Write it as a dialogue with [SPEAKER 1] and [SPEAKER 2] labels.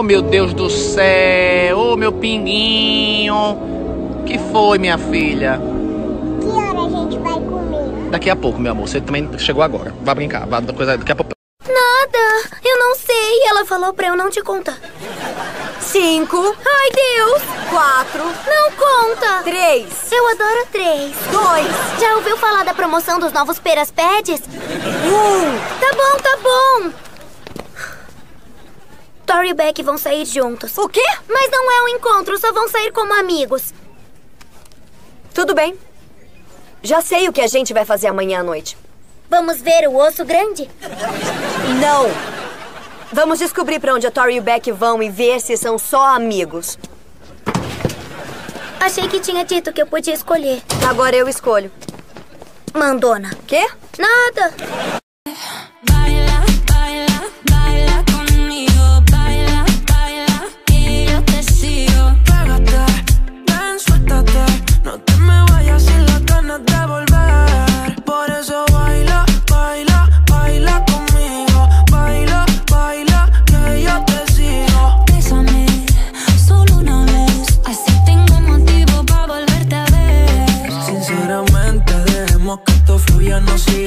[SPEAKER 1] meu Deus do céu. Oh, meu pinguinho. Que foi, minha filha?
[SPEAKER 2] Que hora a gente vai comer?
[SPEAKER 1] Daqui a pouco, meu amor. Você também chegou agora. Vá brincar. Vá, daqui a pouco.
[SPEAKER 3] Nada, eu não sei. Ela falou pra eu não te contar.
[SPEAKER 4] 5.
[SPEAKER 3] Ai, Deus.
[SPEAKER 4] 4.
[SPEAKER 3] Não conta.
[SPEAKER 4] 3.
[SPEAKER 3] Eu adoro 3.
[SPEAKER 4] 2.
[SPEAKER 3] Já ouviu falar da promoção dos novos Peras Pads?
[SPEAKER 4] 1.
[SPEAKER 3] Tá bom, tá bom. Tori e Beck vão sair juntos.
[SPEAKER 4] O quê?
[SPEAKER 3] Mas não é um encontro, só vão sair como amigos.
[SPEAKER 4] Tudo bem. Já sei o que a gente vai fazer amanhã à noite.
[SPEAKER 3] Vamos ver o osso grande?
[SPEAKER 4] Não. Vamos descobrir pra onde a Tori e o Beck vão e ver se são só amigos.
[SPEAKER 3] Achei que tinha dito que eu podia escolher.
[SPEAKER 4] Agora eu escolho.
[SPEAKER 3] Mandona.
[SPEAKER 4] Quê?
[SPEAKER 3] Nada.
[SPEAKER 5] Baila, baila, baila conmigo. Baila, baila, y yo te sigo.
[SPEAKER 6] Pégate, ven, suéltate. No te me vayas sin las ganas de volver. Por eso baila, baila, baila conmigo. Baila, baila, que yo te sigo.
[SPEAKER 5] Bésame, solo una vez. Así tengo motivo para volverte a ver.
[SPEAKER 6] Sinceramente, dejemos que esto fluya, no siga.